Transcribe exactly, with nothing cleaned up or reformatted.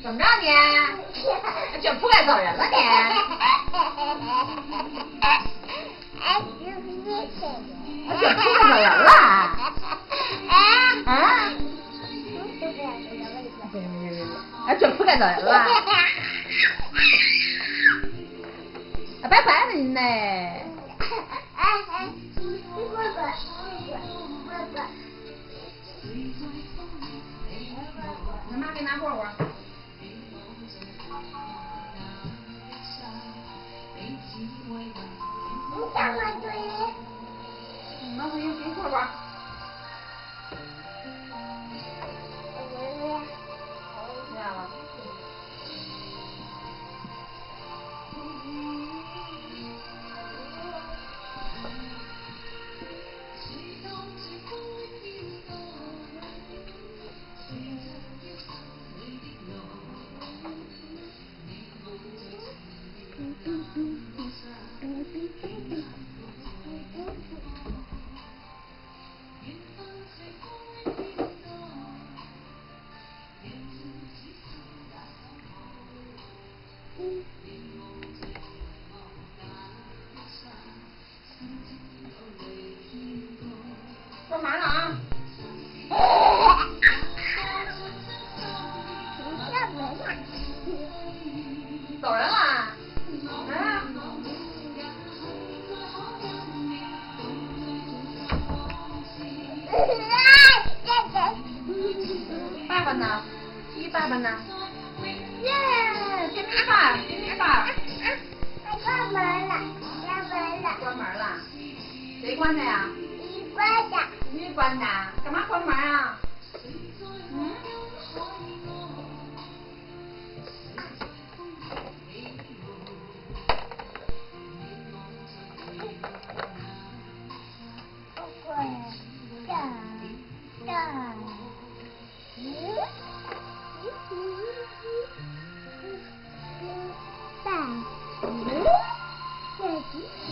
怎么着你？这不该走人了你？ 哎，这不是这不该走人了？啊？别别别别别！哎，这不该走人了？啊，拜拜了您嘞！ 哎哎，你过过，过过。 你妈给拿蝈蝈。 你干嘛对？ 妈给你给蝈蝈。来了。关门了啊！走人了？啊？爸爸呢？鸡爸爸呢？耶，边边爸，边边爸。 关门了，关门了。 关门了？谁关的呀？ 你关的。 你关的？干嘛关门啊？嗯？ 大，大，大，大。